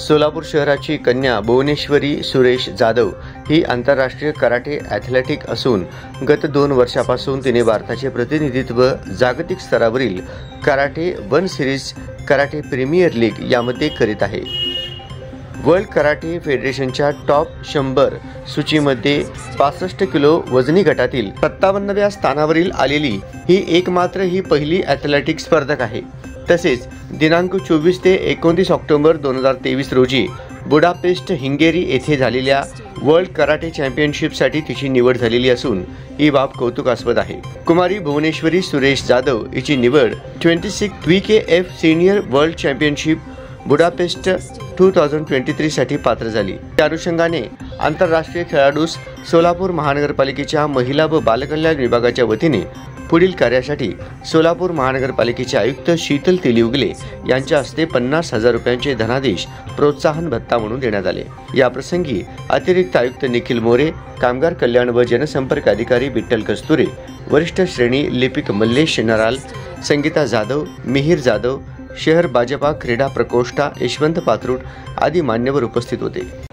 सोलापूर शहराची कन्या भुवनेश्वरी सुरेश जाधव ही आंतरराष्ट्रीय कराटे ॲथलेटिक असून गत 2 वर्षापासून तिने भारताचे प्रतिनिधित्व जागतिक स्तरावरील karate 1 series karate premier league यामध्ये करीत आहे। वर्ल्ड कराटे फेडरेशनच्या टॉप 100 सूचीमध्ये 65 किलो वजनी गटातील 57व्या स्थानावरील आलेली ही एकमात्र ही पहिली ॲथलेटिक स्पर्धक आहे। तसेच दिनांक 24 ते 29 ऑक्टोबर 2023 रोजी बुडापेस्ट हंगेरी येथे झालेल्या वर्ल्ड कराटे चॅम्पियनशिपसाठी तिची निवड झालेली असून ही बाब कौतुकास्पद आहे। कुमारी भुवनेश्वरी सुरेश जाधव हिची निवड 26 WKF senior world championship Budapest 2023 साठी पात्र झाली। त्या अनुषंगाने आंतरराष्ट्रीय खेळाडूस सोलापूर महानगरपालिकेच्या महिला व बालकल्याण विभागाच्या वतीने पुढील कार्यासाठी सोलापूर महानगरपालिकेचे आयुक्त शीतल तेलिउगले यांच्या हस्ते 50,000 रुपयांचे धनादेश प्रोत्साहन भत्ता म्हणून देण्यात आले। या प्रसंगी अतिरिक्त आयुक्त निखिल मोरे, कामगार कल्याण व जनसंपर्क अधिकारी विठ्ठल कस्तुरे, वरिष्ठ श्रेणी लिपिक मल्लेश नराल, संगीता जाधव, मिहिर जाधव, शहर भाजपा क्रीडा प्रकोष्ठा यशवंत पात्रूट आदी मान्यवर उपस्थित होते।